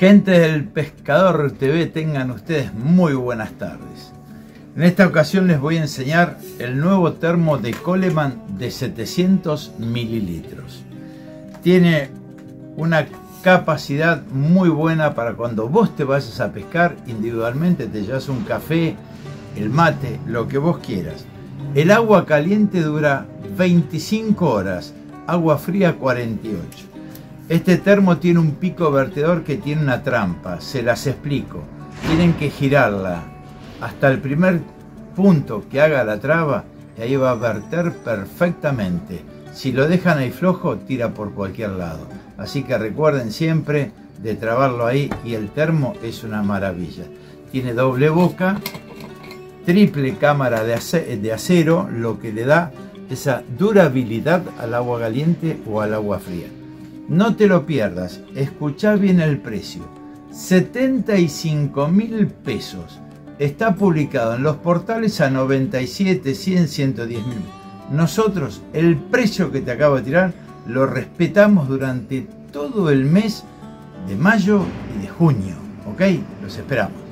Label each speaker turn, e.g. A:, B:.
A: Gente del Pescador TV, tengan ustedes muy buenas tardes. En esta ocasión les voy a enseñar el nuevo termo de Coleman de 700 mililitros. Tiene una capacidad muy buena para cuando vos te vayas a pescar individualmente, te llevas un café, el mate, lo que vos quieras. El agua caliente dura 25 horas, agua fría 48. Este termo tiene un pico vertedor que tiene una trampa, se las explico. Tienen que girarla hasta el primer punto que haga la traba y ahí va a verter perfectamente. Si lo dejan ahí flojo, tira por cualquier lado. Así que recuerden siempre de trabarlo ahí y el termo es una maravilla. Tiene doble boca, triple cámara de acero, lo que le da esa durabilidad al agua caliente o al agua fría. No te lo pierdas, escuchá bien el precio, 75.000 pesos. Está publicado en los portales a 97, 100, 110.000. Nosotros el precio que te acabo de tirar lo respetamos durante todo el mes de mayo y de junio, ¿ok? Los esperamos.